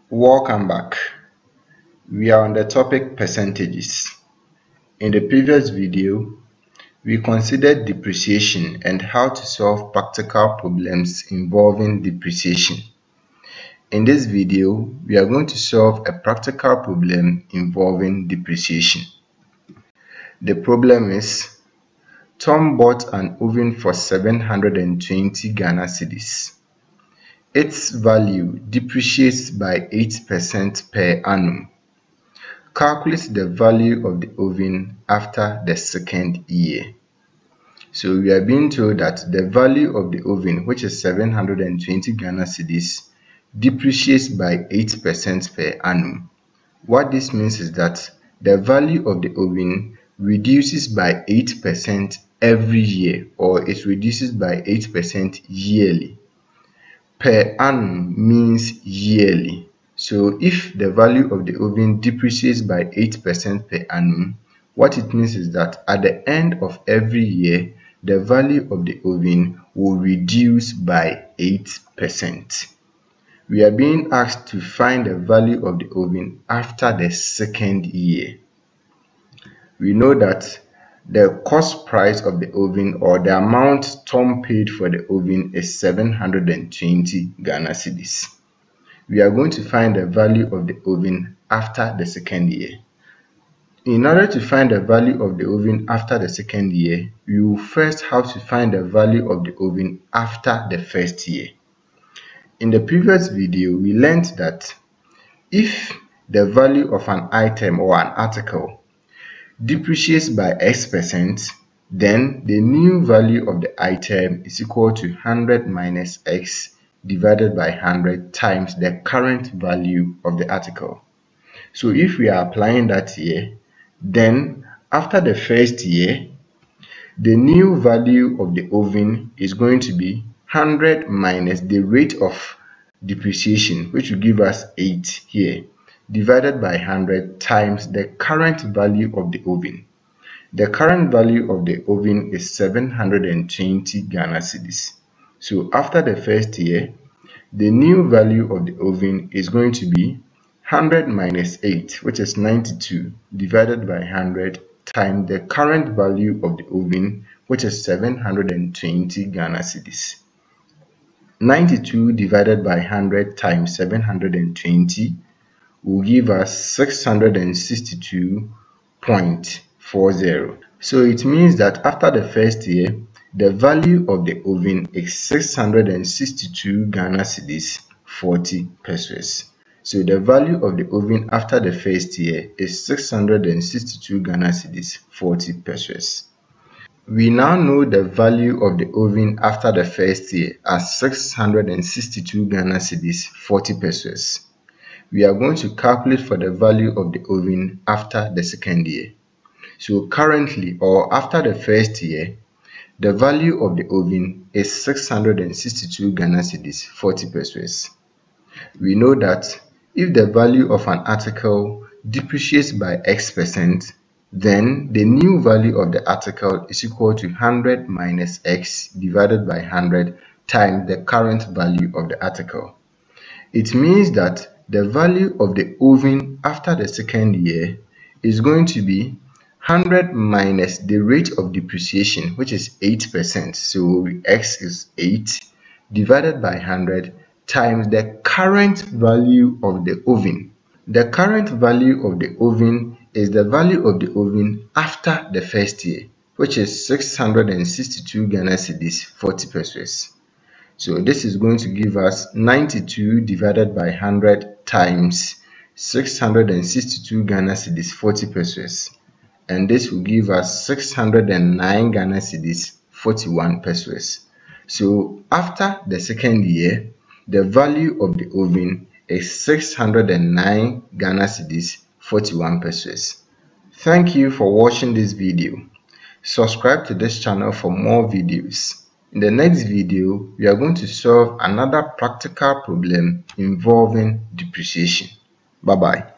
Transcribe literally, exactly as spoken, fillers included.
Welcome back. We are on the topic percentages. In the previous video, we considered depreciation and how to solve practical problems involving depreciation. In this video, we are going to solve a practical problem involving depreciation. The problem is, Tom bought an oven for seven hundred twenty Ghana cedis. Its value depreciates by eight percent per annum. Calculate the value of the oven after the second year. So we are being told that the value of the oven, which is seven hundred twenty Ghana cedis, depreciates by eight percent per annum. What this means is that the value of the oven reduces by eight percent every year, or it reduces by eight percent yearly. Per annum means yearly. So if the value of the oven depreciates by eight percent per annum, what it means is that at the end of every year, the value of the oven will reduce by eight percent. We are being asked to find the value of the oven after the second year. We know that the cost price of the oven, or the amount Tom paid for the oven, is seven hundred twenty Ghana cedis. We are going to find the value of the oven after the second year. In order to find the value of the oven after the second year, we will first have to find the value of the oven after the first year. In the previous video, we learned that if the value of an item or an article depreciates by X percent, then the new value of the item is equal to one hundred minus X divided by one hundred times the current value of the article. So if we are applying that here, then after the first year, the new value of the oven is going to be one hundred minus the rate of depreciation, which will give us eight here, divided by one hundred times the current value of the oven. The current value of the oven is seven hundred twenty Ghana cedis. So after the first year, the new value of the oven is going to be one hundred minus eight, which is ninety-two, divided by one hundred times the current value of the oven, which is seven hundred twenty Ghana cedis. ninety-two divided by one hundred times seven hundred twenty will give us six hundred sixty-two point four zero. So it means that after the first year, the value of the oven is six hundred sixty-two Ghana cedis forty pesos. So the value of the oven after the first year is six hundred sixty-two Ghana cedis forty pesos. We now know the value of the oven after the first year as six hundred sixty-two Ghana cedis forty pesos. We are going to calculate for the value of the oven after the second year. So currently, or after the first year, the value of the oven is six hundred sixty-two Ghana cedis forty pesos. We know that if the value of an article depreciates by X percent, then the new value of the article is equal to one hundred minus X divided by one hundred times the current value of the article. It means that the value of the oven after the second year is going to be one hundred minus the rate of depreciation, which is eight percent. So X is eight, divided by one hundred times the current value of the oven. The current value of the oven is the value of the oven after the first year, which is six hundred sixty-two Ghana cedis forty pesos. So this is going to give us ninety-two divided by one hundred times six hundred sixty-two Ghana cedis forty pesos. And this will give us six hundred nine Ghana cedis forty-one pesos. So after the second year, the value of the oven is six hundred nine Ghana cedis forty-one pesos. Thank you for watching this video. Subscribe to this channel for more videos. In the next video, we are going to solve another practical problem involving depreciation. Bye bye.